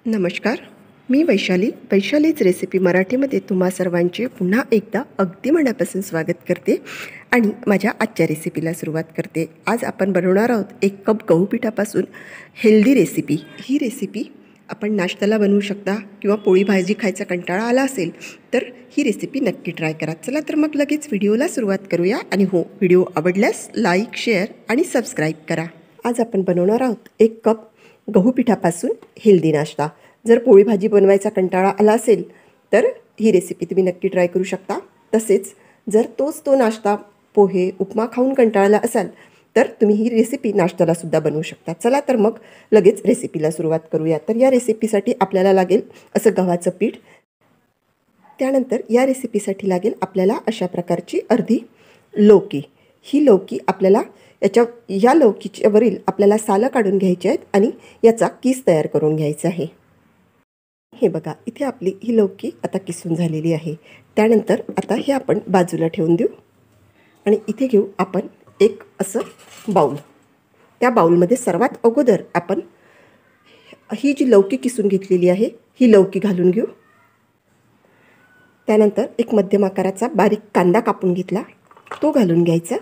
नमस्कार. मी वैशालीच रेसिपी मराठीमध्ये तुम्हा सर्वांचे पुन्हा एकदा अगदी मनापासून स्वागत करते आणि माझ्या आजच्या रेसिपीला सुरुवात करते. आज आपण बनवणार आहोत 1 कप गहू पिठापासून हेल्दी रेसिपी. ही रेसिपी आपण नाश्त्याला बनवू शकता किंवा पोळी भाजी खायचा कंटाळा आला असेल तर ही रेसिपी नक्की ट्राय करा. चला तर मग लगेच व्हिडिओला सुरुवात करूया. आणि हो, व्हिडिओ आवडल्यास लाईक, शेअर आणि सबस्क्राईब करा. आज आपण बनवणार आहोत 1 कप गहू पिठापासून हेल्दी नाश्ता. जर पोळी भाजी बनवायचा कंटाळा आला असेल तर ही रेसिपी तुम्ही नक्की ट्राय करू शकता. तसेच जर तो नाश्ता पोहे उपमा खाऊन कंटाळला असाल तर तुम्ही ही रेसिपी नाश्त्यालासुद्धा बनवू शकता. चला तर मग लगेच रेसिपीला सुरुवात करूया. तर या रेसिपीसाठी आपल्याला लागेल असं गव्हाचं पीठ. त्यानंतर या रेसिपीसाठी लागेल आपल्याला अशा प्रकारची अर्धी लौकी. ही लौकी आपल्याला या लौकीच्या वरील आपल्याला सालं काढून घ्यायची आहेत आणि याचा किस तयार करून घ्यायचा आहे. हे बघा, इथे आपली ही लौकी आता किसून झालेली आहे. त्यानंतर आता हे आपण बाजूला ठेवून देऊ आणि इथे घेऊ आपण एक असं बाऊल. त्या बाऊलमध्ये सर्वात अगोदर आपण ही जी लौकी किसून घेतलेली आहे ही लौकी घालून घेऊ. त्यानंतर एक मध्यम आकाराचा बारीक कांदा कापून घेतला, तो घालून घ्यायचा.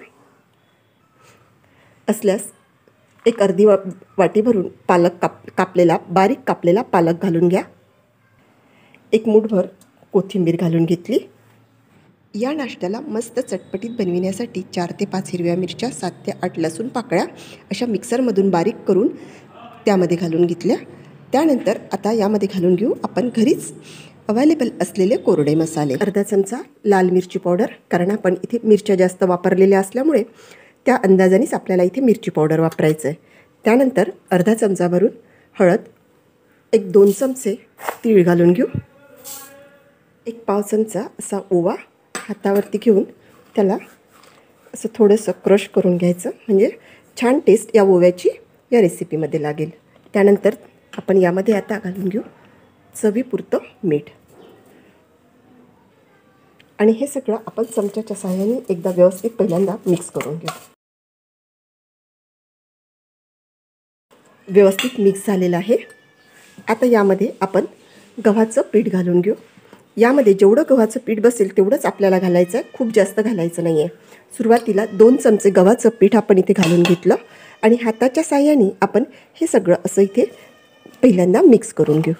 असल्यास एक अर्धी वाटी भरून पालक बारीक कापलेला पालक घालून घ्या. एक मूठभर कोथिंबीर घालून घेतली. या नाश्त्याला मस्त चटपटीत बनविण्यासाठी 4 ते 5 हिरव्या मिरच्या, 7 ते 8 लसूण पाकळ्या अशा मिक्सरमधून बारीक करून त्यामध्ये घालून घेतल्या. त्यानंतर आता यामध्ये घालून घेऊ आपण घरीच अवेलेबल असलेले कोरडे मसाले. अर्धा चमचा लाल मिरची पावडर, कारण आपण इथे मिरच्या जास्त वापरलेल्या असल्यामुळे त्या अंदाजानेच आपल्याला इथे मिरची पावडर वापरायचं आहे. त्यानंतर अर्धा चमचा भरून हळद, एक 2 चमचे तीळ घालून घेऊ. एक पाव चमचा असा ओवा हातावरती घेऊन त्याला असं थोडंसं क्रश करून घ्यायचं, म्हणजे छान टेस्ट या ओव्याची या रेसिपीमध्ये लागेल. त्यानंतर आपण यामध्ये आता घालून घेऊ चवीपुरतं मीठ आणि हे सगळं आपण चमच्याच्या सहाय्याने एकदा व्यवस्थित पहिल्यांदा मिक्स करून घेऊ. व्यवस्थित मिक्स झालेलं आहे. आता यामध्ये आपण गव्हाचं पीठ घालून घेऊ. यामध्ये जेवढं गव्हाचं पीठ बसेल तेवढंच आपल्याला घालायचं आहे, खूप जास्त घालायचं नाही आहे. सुरुवातीला 2 चमचे गव्हाचं पीठ आपण इथे घालून घेतलं आणि हाताच्या साहाय्याने आपण हे सगळं असं इथे पहिल्यांदा मिक्स करून घेऊ.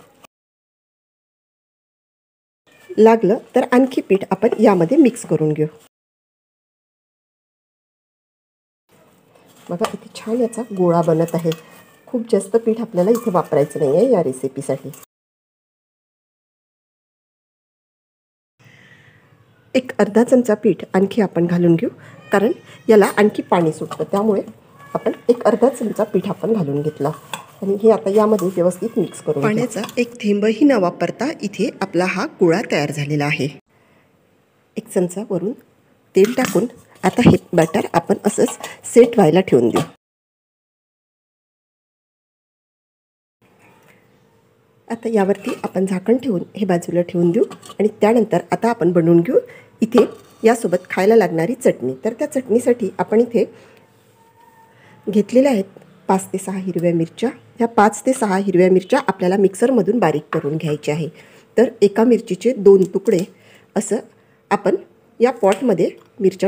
लागलं तर आणखी पीठ आपण यामध्ये मिक्स करून घेऊ. बघा, इथे छान याचा गोळा बनत आहे. खूप जास्त पीठ आपल्याला इथे वापरायचं नाही आहे या रेसिपीसाठी. एक अर्धा चमचा पीठ आणखी आपण घालून घेऊ, कारण याला आणखी पाणी सुटतं. त्यामुळे आपण एक अर्धा चमचा पीठ आपण घालून घेतला आणि हे आता यामध्ये व्यवस्थित मिक्स करून पाण्याचा एक थेंबही न वापरता इथे आपला हा गोळा तयार झालेला आहे. 1 चमचा वरून तेल टाकून आता हे बॅटर आपण असंच सेट व्हायला ठेवून देऊ. आता यावरती आपण झाकण ठेवून हे बाजूला ठेवून देऊ आणि त्यानंतर आता आपण बनवून घेऊ इथे यासोबत खायला लागणारी चटणी. तर त्या चटणीसाठी आपण इथे घेतलेल्या आहेत 5 ते 6 हिरव्या मिरच्या. ह्या 5 ते 6 हिरव्या मिरच्या आपल्याला मिक्सरमधून बारीक करून घ्यायच्या आहे. तर एका मिरचीचे 2 तुकडे असं आपण या पॉटमध्ये मिरच्या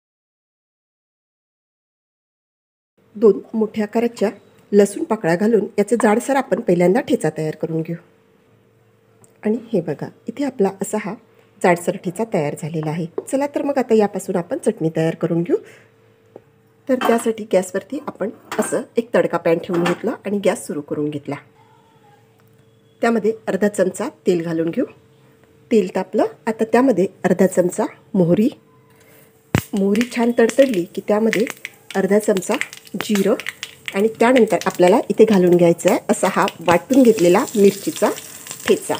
2 मोठ्या आकाराच्या लसूण पाकळ्या घालून याचे जाडसर आपण पहिल्यांदा ठेचा तयार करून घेऊ. आणि हे बघा, इथे आपला असा हा जाडसर ठेचा तयार झालेला आहे. चला तर मग आता यापासून आपण चटणी तयार करून घेऊ. तर त्यासाठी गॅसवरती आपण असं एक तडका पॅन ठेवून घेतला आणि गॅस सुरू करून घेतला. त्यामध्ये अर्धा चमचा तेल घालून घेऊ. तेल तापलं. आता त्यामध्ये अर्धा चमचा मोहरी छान तडतडली की त्यामध्ये अर्धा चमचा जिरं आणि त्यानंतर आपल्याला इथे घालून घ्यायचा आहे असा हा वाटून घेतलेला मिरचीचा ठेचा.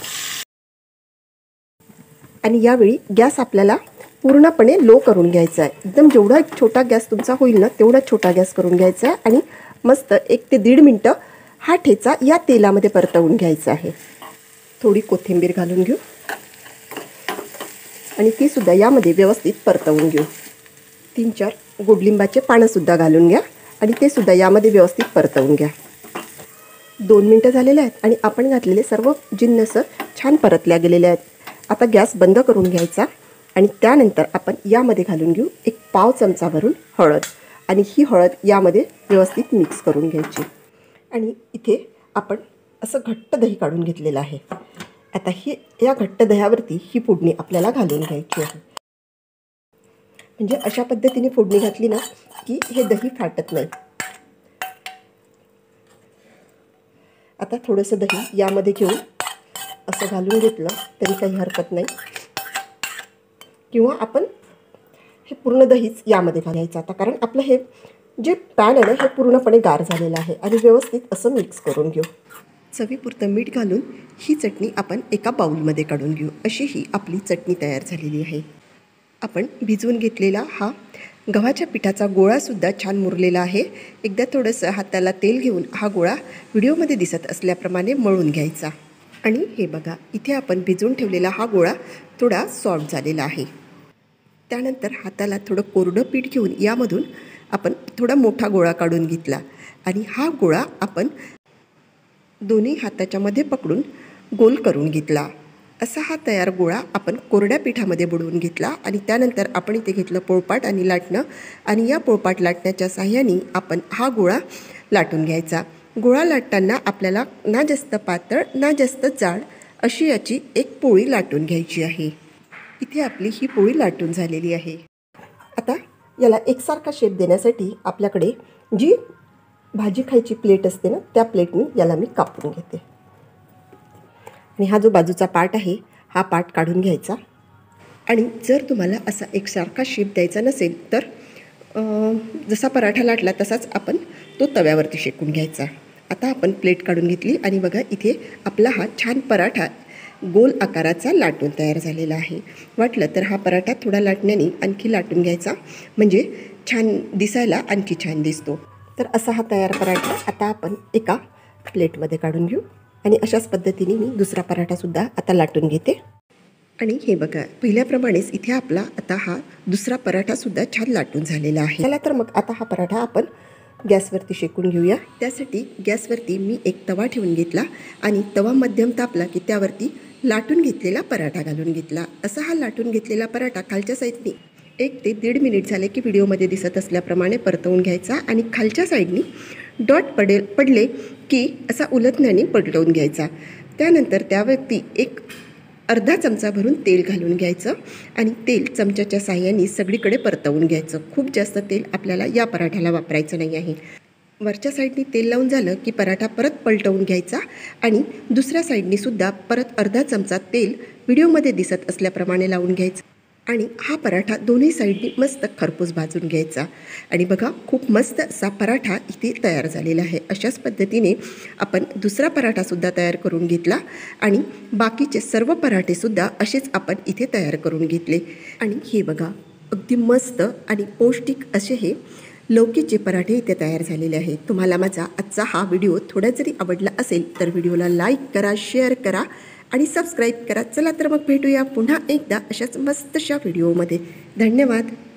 आणि यावेळी गॅस आपल्याला पूर्णपणे लो करून घ्यायचा आहे. एकदम जेवढा छोटा गॅस तुमचा होईल ना तेवढा छोटा गॅस करून घ्यायचा आहे आणि मस्त 1 ते 1.5 मिनटं हा ठेचा या तेलामध्ये परतवून घ्यायचा आहे. थोडी कोथिंबीर घालून घेऊ आणि तीसुद्धा यामध्ये व्यवस्थित परतवून घेऊ. 3-4 गोडलिंबाचे पानंसुद्धा घालून घ्या आणि ते सुद्धा यामध्ये व्यवस्थित परतवून घ्या. 2 मिनटं झालेले आहेत आणि आपण घातलेले सर्व जिन्नस छान परतल्या गेलेले आहेत। आता गॅस बंद करून घ्यायचा आणि त्यानंतर आपण यामध्ये घालून घेऊ 1 पाव चमचा भरून हळद आणि ही हळद यामध्ये व्यवस्थित मिक्स करून घ्यायची। आणि इथे आपण असं घट्ट दही काढून घेतलेलं आहे। आता या घट्ट दह्यावरती ही फोडणी आपल्याला घालून घ्यायची आहे। म्हणजे अशा पद्धतीने फोडणी घातली ना की हे दही फाटत नाही। आता थोडंसं दही यामध्ये घेऊन असं घालून घेतलं तरी काही हरकत नाही, किंवा आपण हे पूर्ण दहीच यामध्ये घालायचं आता, कारण आपलं हे जे पॅन आहे ना हे पूर्णपणे गार झालेलं आहे। आणि व्यवस्थित असं मिक्स करून घेऊ। चवीपुरतं मीठ घालून ही चटणी आपण एका बाउलमध्ये काढून घेऊ। अशी ही आपली चटणी तयार झालेली आहे। आपण भिजवून घेतलेला हा गव्हाच्या पिठाचा गोळासुद्धा छान मुरलेला आहे। एकदा थोडंसं हाताला तेल घेऊन हा गोळा व्हिडिओमध्ये दिसत असल्याप्रमाणे मळून घ्यायचा। आणि हे बघा, इथे आपण भिजवून ठेवलेला हा गोळा थोडा सॉफ्ट झालेला आहे। त्यानंतर हाताला थोडं कोरडं पीठ घेऊन यामधून आपण थोडा मोठा गोळा काढून घेतला आणि हा गोळा आपण दोन्ही हाताच्या मध्ये पकडून गोल करून घेतला। असा हा तयार गोळा आपण कोरड्या पिठामध्ये बुडवून घेतला आणि त्यानंतर आपण इथे घेतलं पोळपाट आणि लाटणं आणि या पोळपाट लाटण्याच्या साहाय्याने आपण हा गोळा लाटून घ्यायचा। गोळा लाटताना आपल्याला ना जास्त पातळ ना जास्त जाड अशी याची एक पोळी लाटून घ्यायची आहे। इथे आपली ही पोळी लाटून झालेली आहे। आता याला एकसारखा शेप देण्यासाठी आपल्याकडे जी भाजी खायची प्लेट असते ना त्या प्लेटनी याला मी कापून घेते। आणि हा जो बाजूचा पार्ट आहे हा पार्ट काढून घ्यायचा। आणि जर तुम्हाला असा एकसारखा शेप द्यायचा नसेल तर जसा पराठा लाटला तसाच आपण तो तव्यावरती शेकून घ्यायचा। आता आपण प्लेट काढून घेतली आणि बघा इथे आपला हा छान पराठा गोल आकाराचा लाटून तयार झालेला आहे। वाटलं तर हा पराठा थोडा लाटण्याने आणखी लाटून घ्यायचा, म्हणजे छान दिसायला आणखी छान दिसतो। तर असा हा तयार पराठा आता आपण एका प्लेटमध्ये काढून घेऊ आणि अशाच पद्धतीने मी दुसरा पराठासुद्धा आता लाटून घेते। आणि हे बघा, पहिल्याप्रमाणेच इथे आपला आता हा दुसरा पराठासुद्धा छान लाटून झालेला आहे। चला तर मग आता हा पराठा आपण गॅसवरती शेकून घेऊया। त्यासाठी गॅसवरती मी एक तवा ठेवून घेतला आणि तवा मध्यम तापला की त्यावरती लाटून घेतलेला पराठा घालून घेतला। असा हा लाटून घेतलेला पराठा खालच्या साईडनी 1 ते 1.5 मिनिट झाले की व्हिडिओमध्ये दिसत असल्याप्रमाणे परतवून घ्यायचा आणि खालच्या साईडनी डॉट पडले की असा उलटण्याने पलटवून घ्यायचा। त्यानंतर त्यावरती एक अर्धा चमचा भरून तेल घालून घ्यायचं आणि तेल चमच्याच्या साहाय्याने सगळीकडे परतवून घ्यायचं। खूप जास्त तेल आपल्याला या पराठ्याला वापरायचं नाही आहे। वरच्या साईडनी तेल लावून झालं की पराठा परत पलटवून घ्यायचा आणि दुसऱ्या साईडनी सुद्धा परत अर्धा चमचा तेल व्हिडिओमध्ये दिसत असल्याप्रमाणे लावून घ्यायचं आणि हा पराठा दोन्ही साईडनी मस्त खरपूस भाजून घ्यायचा। आणि बघा, खूप मस्त असा पराठा इथे तयार झालेला आहे। अशाच पद्धतीने आपण दुसरा पराठासुद्धा तयार करून घेतला आणि बाकीचे सर्व पराठेसुद्धा असेच आपण इथे तयार करून घेतले। आणि हे बघा, अगदी मस्त आणि पौष्टिक असे हे लौकीचे पराठे इथे तयार झालेले आहेत। तुम्हाला माझा आजचा हा व्हिडिओ थोडा जरी आवडला असेल तर व्हिडिओला लाईक करा, शेअर करा आणि सबस्क्राईब करा। चला तर मग भेटूया पुन्हा एकदा अशाच मस्तशा व्हिडिओमध्ये। धन्यवाद।